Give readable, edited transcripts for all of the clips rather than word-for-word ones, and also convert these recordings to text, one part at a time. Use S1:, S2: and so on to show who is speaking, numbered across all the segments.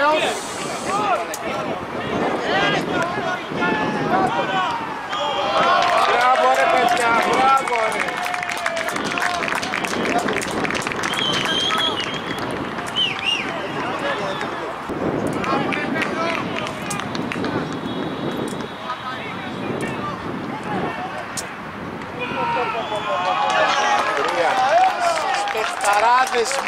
S1: Μπράβο ρε παιδιά, μπράβο ρε. Σπεχταράδες μου.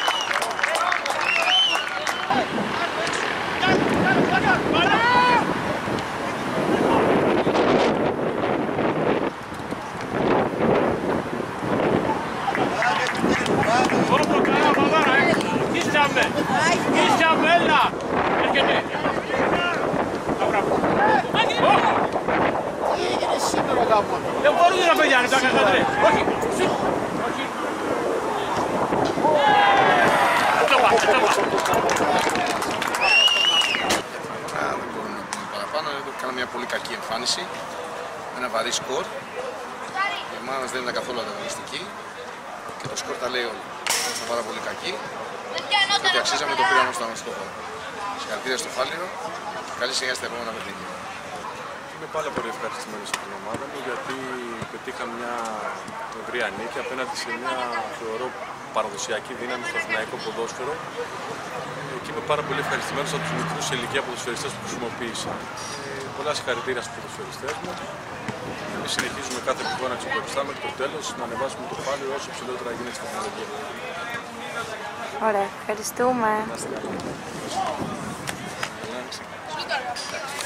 S2: Δεν μπορούν να παιδιά, τα καθαρέ. Όχι. Όχι.
S3: Δεν μπορούμε να πούμε παραπάνω. Κάναμε μια πολύ κακή εμφάνιση. Ένα βαρύ σκορ. Η ομάδα μας δεν ήταν καθόλου ανταγωνιστική. Και το σκορ τα λέει όλα. Ήμασταν πάρα πολύ κακοί. Και ότι αξίζαμε το πήραμε στον στόχο. Συγχαρητήρια στο Φάληρο. Καλή συνέχεια στα επόμενα παιχνίδια.
S4: Είμαι πάρα πολύ ευχαριστημένος από την ομάδα μου γιατί πετύχαμε μια ευρεία νίκη απέναντι σε μια θεωρώ παραδοσιακή δύναμη στο αθηναϊκό ποδόσφαιρο και είμαι πάρα πολύ ευχαριστημένος από τους μικρούς σε ηλικία ποδοσφαιριστές που χρησιμοποίησα. Πολλά συγχαρητήρια στους ποδοσφαιριστές μου. Εμείς συνεχίζουμε κάθε πηγό να ξεπεραστάμε μέχρι το τέλος, να ανεβάσουμε το Φάληρο όσο ψηλότερα γίνεται στην τεχνολογία.
S5: Ωραία, ευχαριστούμε.